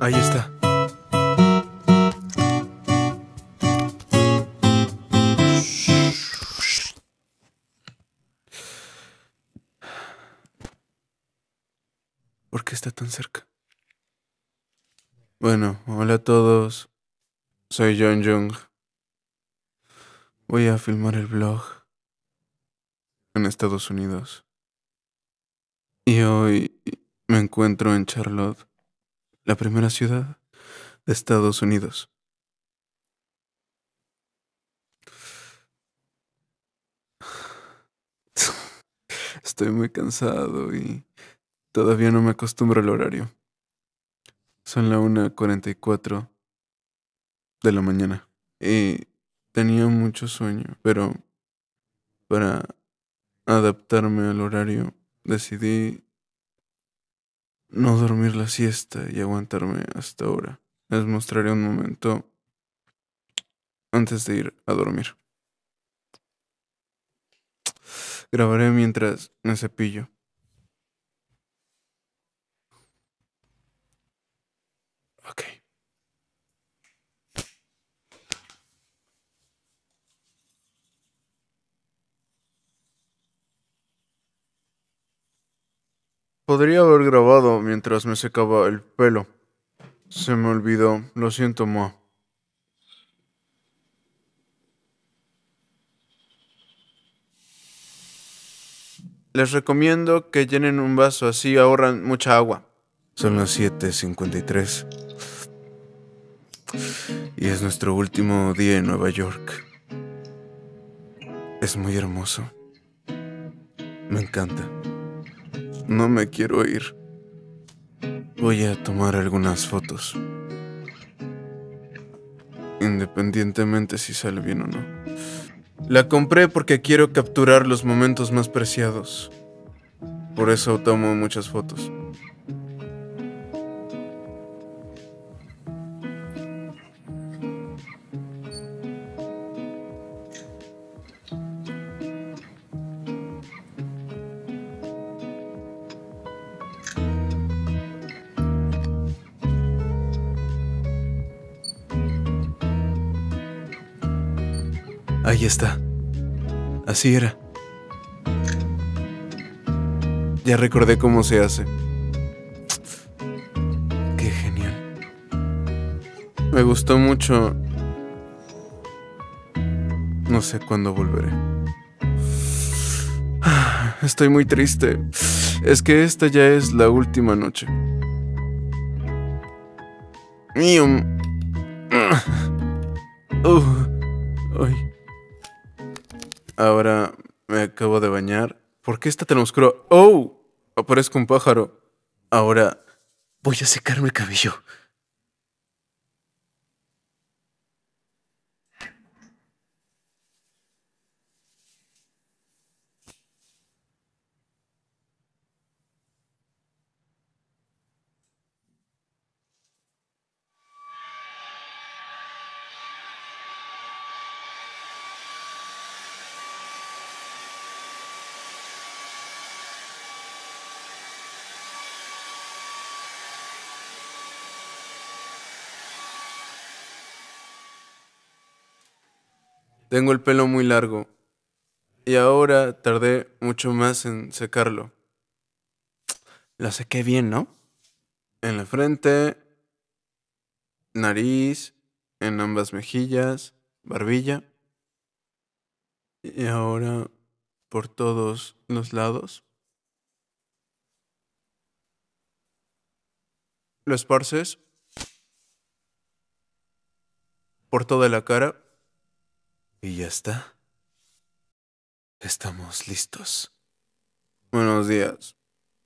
Ahí está. ¿Por qué está tan cerca? Bueno, hola a todos. Soy John Jung. Voy a filmar el vlog en Estados Unidos. Y hoy me encuentro en Charlotte, la primera ciudad de Estados Unidos. Estoy muy cansado y todavía no me acostumbro al horario. Son la 1:44 de la mañana y tenía mucho sueño, pero para adaptarme al horario decidí no dormir la siesta y aguantarme hasta ahora. Les mostraré un momento antes de ir a dormir. Grabaré mientras me cepillo. Ok. Podría haber grabado mientras me secaba el pelo. Se me olvidó. Lo siento, Moa. Les recomiendo que llenen un vaso, así ahorran mucha agua. Son las 7:53 y es nuestro último día en Nueva York. Es muy hermoso. Me encanta. No me quiero ir. Voy a tomar algunas fotos, independientemente si sale bien o no. La compré porque quiero capturar los momentos más preciados. Por eso tomo muchas fotos. Ahí está. Así era. Ya recordé cómo se hace. Qué genial. Me gustó mucho. No sé cuándo volveré. Estoy muy triste. Es que esta ya es la última noche. Mium. Ay. Ahora me acabo de bañar. ¿Por qué está tan oscuro? ¡Oh! Aparezco un pájaro. Ahora voy a secarme el cabello. Tengo el pelo muy largo y ahora tardé mucho más en secarlo. Lo sequé bien, ¿no? En la frente, nariz, en ambas mejillas, barbilla y ahora por todos los lados. Lo esparces por toda la cara y ya está. Estamos listos. Buenos días.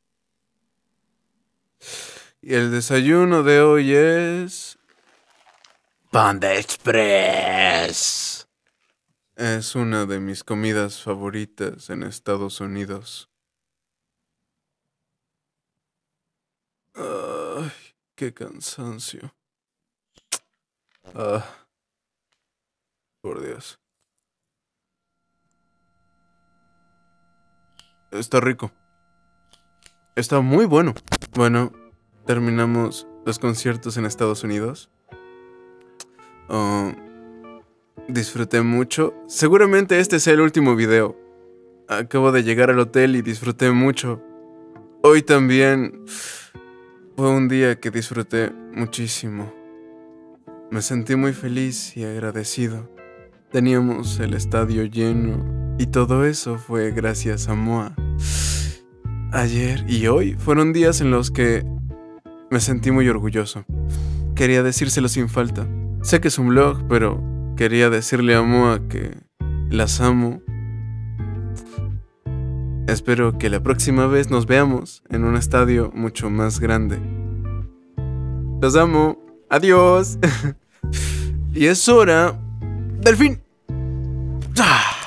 Y el desayuno de hoy es Panda Express. Es una de mis comidas favoritas en Estados Unidos. Ay, qué cansancio. Ah, por Dios. Está rico. Está muy bueno. Bueno, terminamos los conciertos en Estados Unidos. Oh, disfruté mucho. Seguramente este sea el último video. Acabo de llegar al hotel y disfruté mucho. Hoy también fue un día que disfruté muchísimo. Me sentí muy feliz y agradecido. Teníamos el estadio lleno y todo eso fue gracias a Moa. Ayer y hoy fueron días en los que me sentí muy orgulloso. Quería decírselo sin falta. Sé que es un vlog, pero quería decirle a Moa que las amo. Espero que la próxima vez nos veamos en un estadio mucho más grande. Los amo. Adiós. Y es hora del fin. ¡Ah!